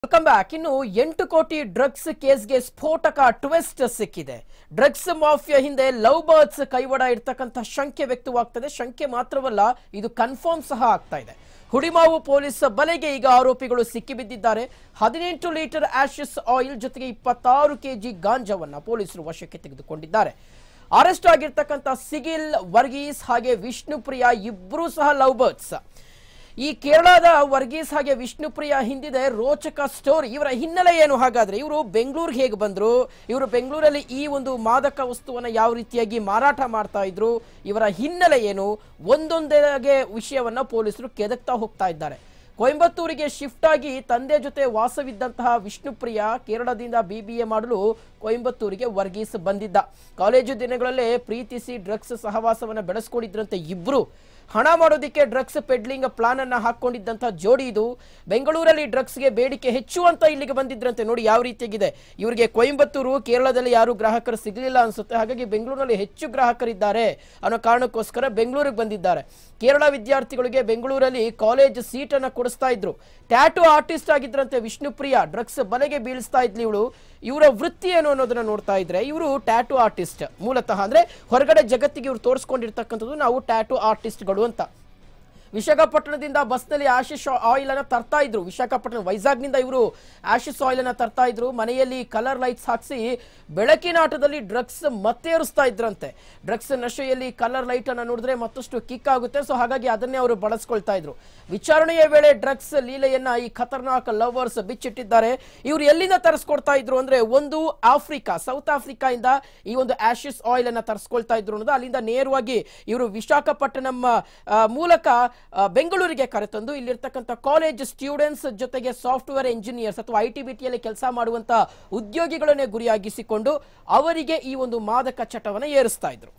Welcome back. ಇನ್ನು 8 ಕೋಟಿ drugs ಕೇಸ್ಗೆ ಸ್ಫೋಟಕ ಟ್ವಿಸ್ಟ್ ಸಿಕ್ಕಿದೆ. ಡ್ರಗ್ಸ್ ಮಾಫಿಯಾ ಹಿಂದೆ ಲವ್ ಬರ್ಡ್ಸ್ ಕೈವಾಡ ಇರತಕ್ಕಂತ ಶಂಕೆ ವ್ಯಕ್ತವಾಗ್ತದೆ. ಶಂಕೆ ಮಾತ್ರವಲ್ಲ, ಇದು ಕನ್ಫರ್ಮ್ ಸಹ ಆಗ್ತಾ ಇದೆ. ಹುಡಿಮಾವು ಪೊಲೀಸ್ ಬಲೆಗೆ ಈಗ ಆರೋಪಿಗಳು ಸಿಕ್ಕಿಬಿದ್ದಿದ್ದಾರೆ. 18 ಲೀಟರ್ ಆಶಿಸ್ ಆಯಿಲ್ ಜೊತೆಗೆ 26 ಕೆಜಿ ಗಾಂಜಾವನ್ನ ಪೊಲೀಸರು ವಶಕ್ಕೆ ತೆಗೆದುಕೊಂಡಿದ್ದಾರೆ. ಅರೆಸ್ಟ್ ಆಗಿರ್ತಕ್ಕಂಥ ಸಿಗಿಲ್, ವರ್ಗೀಸ್ ಹಾಗೆ ವಿಷ್ಣುಪ್ರಿಯಾ ಇಬ್ಬರೂ ಸಹ ಲವ್ ಬರ್ಡ್ಸ್. ಈ ಕೇರಳದ ವರ್ಗೀಸ್ ಹಾಗೆ ವಿಷ್ಣುಪ್ರಿಯಾ ಹಿಂದಿದೆ ರೋಚಕ ಸ್ಟೋರಿ. ಇವರ ಹಿನ್ನೆಲೆ ಏನು? ಹಾಗಾದ್ರೆ ಇವರು ಬೆಂಗಳೂರಿಗೆ ಹೇಗೆ ಬಂದ್ರು, ಇವರು ಬೆಂಗಳೂರಲ್ಲಿ ಈ ಒಂದು ಮಾದಕ ವಸ್ತುವನ್ನ ಯಾವ ರೀತಿಯಾಗಿ ಮಾರಾಟ ಮಾಡ್ತಾ ಇದ್ರು, ಇವರ ಹಿನ್ನೆಲೆ ಏನು, ಒಂದೊಂದೇ ವಿಷಯವನ್ನ ಪೊಲೀಸರು ಕೆದಕ್ತಾ ಹೋಗ್ತಾ ಇದ್ದಾರೆ. ಕೊಯಂಬತ್ತೂರಿಗೆ ಶಿಫ್ಟ್ ಆಗಿ ತಂದೆ ಜೊತೆ ವಾಸವಿದ್ದಂತಹ ವಿಷ್ಣುಪ್ರಿಯಾ ಕೇರಳದಿಂದ BBA ಮಾಡಲು ಕೊಯಂಬತ್ತೂರಿಗೆ ವರ್ಗೀಸ್ ಬಂದಿದ್ದ. ಕಾಲೇಜು ದಿನಗಳಲ್ಲೇ ಪ್ರೀತಿಸಿ ಡ್ರಗ್ಸ್ ಸಹವಾಸವನ್ನ ಬೆಳೆಸ್ಕೊಂಡಿದ್ರಂತೆ ಇಬ್ರು. ಹಣ ಮಾಡೋದಕ್ಕೆ ಡ್ರಗ್ಸ್ ಪೆಡ್ಲಿಂಗ್ ಪ್ಲಾನ್ ಅನ್ನ ಹಾಕೊಂಡಿದ್ದಂತ ಜೋಡಿ ಇದು. ಬೆಂಗಳೂರಲ್ಲಿ ಡ್ರಗ್ಸ್ಗೆ ಬೇಡಿಕೆ ಹೆಚ್ಚು ಅಂತ ಇಲ್ಲಿಗೆ ಬಂದಿದ್ರಂತೆ. ನೋಡಿ ಯಾವ ರೀತಿಯಾಗಿದೆ. ಇವರಿಗೆ ಕೊಯಂಬತ್ತೂರು, ಕೇರಳದಲ್ಲಿ ಯಾರು ಗ್ರಾಹಕರು ಸಿಗಲಿಲ್ಲ ಅನ್ಸುತ್ತೆ. ಹಾಗಾಗಿ ಬೆಂಗಳೂರಿನಲ್ಲಿ ಹೆಚ್ಚು ಗ್ರಾಹಕರಿದ್ದಾರೆ ಅನ್ನೋ ಕಾರಣಕ್ಕೋಸ್ಕರ ಬೆಂಗಳೂರಿಗೆ ಬಂದಿದ್ದಾರೆ. ಕೇರಳ ವಿದ್ಯಾರ್ಥಿಗಳಿಗೆ ಬೆಂಗಳೂರಲ್ಲಿ ಕಾಲೇಜ್ ಸೀಟ್ ಅನ್ನ ಕೊಡಿಸ್ತಾ ಇದ್ರು. ಟ್ಯಾಟೂ ಆರ್ಟಿಸ್ಟ್ ಆಗಿದ್ರಂತೆ ವಿಷ್ಣುಪ್ರಿಯಾ. ಡ್ರಗ್ಸ್ ಬಲೆಗೆ ಬೀಳಿಸ್ತಾ ಇದ್ಲಿ ಇವಳು. ಇವರ ವೃತ್ತಿ ಏನು ಅನ್ನೋದನ್ನ ನೋಡ್ತಾ ಇದ್ರೆ, ಇವರು ಟ್ಯಾಟೂ ಆರ್ಟಿಸ್ಟ್ ಮೂಲತಃ. ಅಂದ್ರೆ ಹೊರಗಡೆ ಜಗತ್ತಿಗೆ ಇವರು ತೋರಿಸ್ಕೊಂಡಿರ್ತಕ್ಕಂಥದ್ದು ನಾವು ಟ್ಯಾಟೂ ಆರ್ಟಿಸ್ಟ್ಗಳು ಅಂತ. ವಿಶಾಖಪಟ್ಟಣದಿಂದ ಬಸ್ನಲ್ಲಿ ಆಶಿಸ್ ಆಯಿಲ್ ಅನ್ನ ತರ್ತಾ ಇದ್ರು. ವಿಶಾಖಪಟ್ಟಣ ವೈಜಾಗ್ನಿಂದ ಇವರು ಆಶಿಸ್ ಆಯಿಲ್ ಅನ್ನ ತರ್ತಾ ಇದ್ರು. ಮನೆಯಲ್ಲಿ ಕಲರ್ ಲೈಟ್ಸ್ ಹಾಕಿಸಿ ಬೆಳಕಿನ ಆಟದಲ್ಲಿ ಡ್ರಗ್ಸ್ ಮತ್ತೇರಿಸ್ತಾ ಇದ್ರಂತೆ. ಡ್ರಗ್ಸ್ ನಶೆಯಲ್ಲಿ ಕಲರ್ ಲೈಟ್ ಅನ್ನ ನೋಡಿದ್ರೆ ಮತ್ತಷ್ಟು ಕಿಕ್ ಆಗುತ್ತೆ. ಸೊ ಹಾಗಾಗಿ ಅದನ್ನೇ ಅವರು ಬಳಸ್ಕೊಳ್ತಾ ಇದ್ರು. ವಿಚಾರಣೆಯ ವೇಳೆ ಡ್ರಗ್ಸ್ ಲೀಲೆಯನ್ನ ಈ ಖತರ್ನಾಕ್ ಲವರ್ಸ್ ಬಿಚ್ಚಿಟ್ಟಿದ್ದಾರೆ. ಇವರು ಎಲ್ಲಿಂದ ತರಿಸ್ಕೊಡ್ತಾ ಇದ್ರು ಅಂದ್ರೆ, ಒಂದು ಆಫ್ರಿಕಾ, ಸೌತ್ ಆಫ್ರಿಕಾ ಇಂದ ಈ ಒಂದು ಆಶಿಸ್ ಆಯಿಲ್ ಅನ್ನ ತರಿಸ್ಕೊಳ್ತಾ ಇದ್ರು ಅನ್ನೋದು. ಅಲ್ಲಿಂದ ನೇರವಾಗಿ ಇವರು ವಿಶಾಖಪಟ್ಟಣಂ ಮೂಲಕ ಬೆಂಗಳೂರಿಗೆ ಕರೆತಂದು ಇಲ್ಲಿರ್ತಕ್ಕಂಥ ಕಾಲೇಜ್ ಸ್ಟೂಡೆಂಟ್ಸ್ ಜೊತೆಗೆ ಸಾಫ್ಟ್ವೇರ್ ಇಂಜಿನಿಯರ್ಸ್ ಅಥವಾ ITBTಯಲ್ಲಿ ಕೆಲಸ ಮಾಡುವಂತ ಉದ್ಯೋಗಿಗಳನ್ನೇ ಗುರಿಯಾಗಿಸಿಕೊಂಡು ಅವರಿಗೆ ಈ ಒಂದು ಮಾದಕ ಚಟವನ್ನು ಏರಿಸ್ತಾ ಇದ್ರು.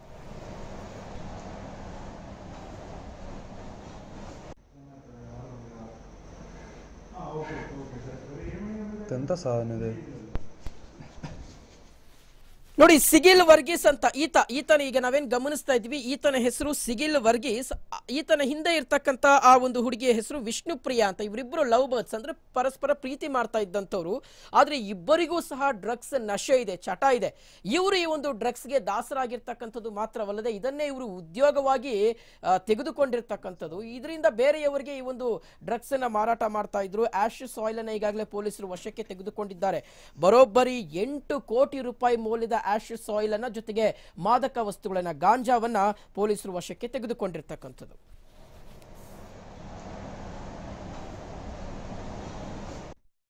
ನೋಡಿ, ಸಿಗಿಲ್ ವರ್ಗೀಸ್ ಅಂತ ಈತನ ಈಗ ನಾವೇನ್ ಗಮನಿಸ್ತಾ ಇದ್ವಿ, ಈತನ ಹೆಸರು ಸಿಗಿಲ್ ವರ್ಗೀಸ್. ಈತನ ಹಿಂದೆ ಇರ್ತಕ್ಕಂಥ ಆ ಒಂದು ಹುಡುಗಿಯ ಹೆಸರು ವಿಷ್ಣುಪ್ರಿಯಾ ಅಂತ. ಇವರಿಬ್ಬರು ಲವ್ ಬರ್ಡ್ಸ್, ಅಂದ್ರೆ ಪರಸ್ಪರ ಪ್ರೀತಿ ಮಾಡ್ತಾ ಇದ್ದಂಥವ್ರು. ಆದ್ರೆ ಇಬ್ಬರಿಗೂ ಸಹ ಡ್ರಗ್ಸ್ ನಶೆ ಇದೆ, ಚಟ ಇದೆ. ಇವರು ಈ ಒಂದು ಡ್ರಗ್ಸ್ಗೆ ದಾಸರಾಗಿರ್ತಕ್ಕಂಥದ್ದು ಮಾತ್ರವಲ್ಲದೆ ಇದನ್ನೇ ಇವರು ಉದ್ಯೋಗವಾಗಿ ತೆಗೆದುಕೊಂಡಿರ್ತಕ್ಕಂಥದ್ದು. ಇದರಿಂದ ಬೇರೆಯವರಿಗೆ ಈ ಒಂದು ಡ್ರಗ್ಸ್ ಅನ್ನ ಮಾರಾಟ ಮಾಡ್ತಾ ಇದ್ರು. ಆಶಿಸ್ ಆಯಿಲ್ ಅನ್ನ ಈಗಾಗಲೇ ಪೊಲೀಸರು ವಶಕ್ಕೆ ತೆಗೆದುಕೊಂಡಿದ್ದಾರೆ. ಬರೋಬ್ಬರಿ 8 ಕೋಟಿ ರೂಪಾಯಿ ಮೌಲ್ಯದ ಆಶಿಸ್ ಆಯಿಲ್ ಅನ್ನ ಜೊತೆಗೆ ಮಾದಕ ವಸ್ತುಗಳನ್ನ, ಗಾಂಜಾವನ್ನ ಪೊಲೀಸರು ವಶಕ್ಕೆ ತೆಗೆದುಕೊಂಡಿರ್ತಕ್ಕಂಥದ್ದು.